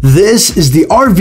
This is the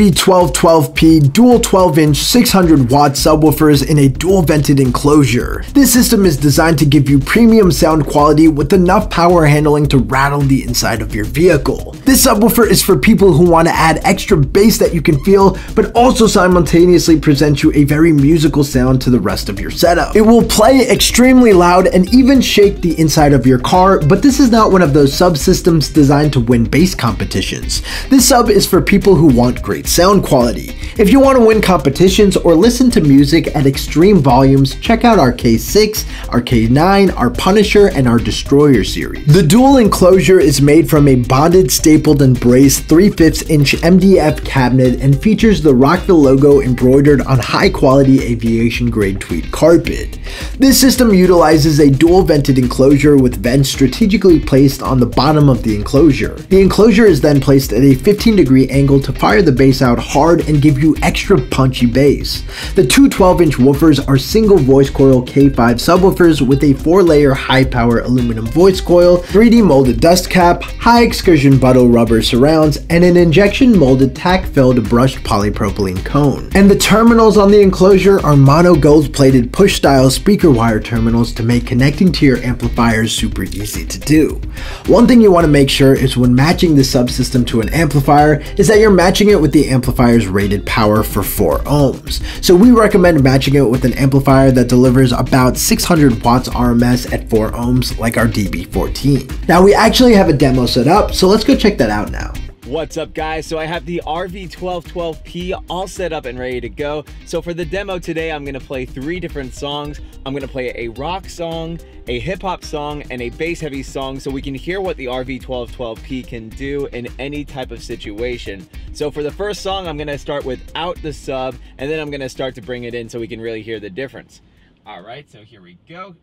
RV1212P Dual 12-inch 600-watt subwoofers in a dual vented enclosure. This system is designed to give you premium sound quality with enough power handling to rattle the inside of your vehicle. This subwoofer is for people who want to add extra bass that you can feel, but also simultaneously present you a very musical sound to the rest of your setup. It will play extremely loud and even shake the inside of your car, but this is not one of those subsystems designed to win bass competitions. This sub is for people who want great sound quality. If you want to win competitions or listen to music at extreme volumes, check out our K6, our K9, our Punisher, and our Destroyer series. The dual enclosure is made from a bonded, stapled, and braced 3/5 inch MDF cabinet and features the Rockville logo embroidered on high-quality aviation-grade tweed carpet. This system utilizes a dual vented enclosure with vents strategically placed on the bottom of the enclosure. The enclosure is then placed at a 15-degree angle to fire the bass out hard and give you extra punchy bass. The two 12-inch woofers are single voice coil K5 subwoofers with a 4-layer high-power aluminum voice coil, 3D molded dust cap, high excursion buttle rubber surrounds, and an injection molded tack-filled brushed polypropylene cone. And the terminals on the enclosure are mono gold-plated push-style speaker wire terminals to make connecting to your amplifiers super easy to do. One thing you want to make sure is when matching the subsystem to an amplifier is that you're matching it with the amplifier's rated power for 4 ohms. So we recommend matching it with an amplifier that delivers about 600 watts RMS at 4 ohms like our DB14. Now we actually have a demo set up, so let's go check that out now. What's up guys? So I have the RV1212P all set up and ready to go. So for the demo today, I'm gonna play 3 different songs. I'm gonna play a rock song, a hip hop song, and a bass heavy song so we can hear what the RV1212P can do in any type of situation. So for the first song, I'm gonna start without the sub, and then I'm gonna start to bring it in so we can really hear the difference. All right, so here we go.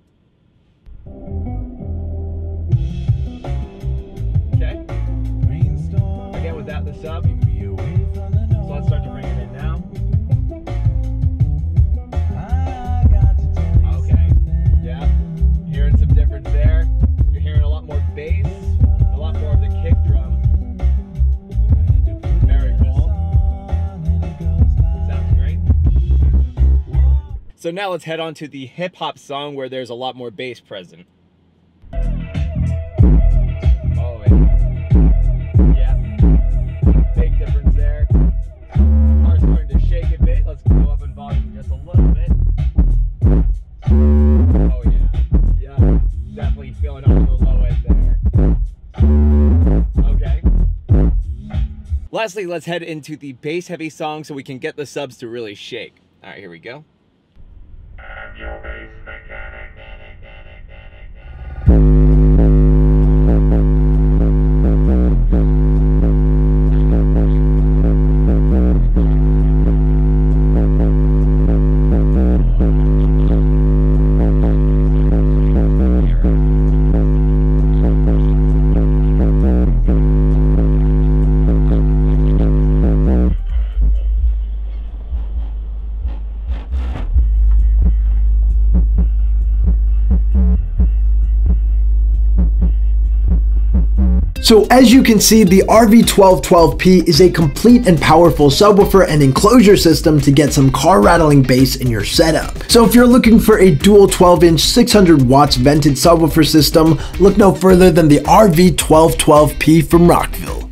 Okay. Again, without the sub. So let's start to bring it in now. Okay. Yeah. Hearing some difference there. You're hearing a lot more bass, a lot more of the kick drum. Very cool. Sounds great. So now let's head on to the hip hop song where there's a lot more bass present. Lastly, let's head into the bass heavy song so we can get the subs to really shake. All right, here we go. So as you can see, the RV1212P is a complete and powerful subwoofer and enclosure system to get some car rattling bass in your setup. So if you're looking for a dual 12-inch 600 watts vented subwoofer system, look no further than the RV1212P from Rockville.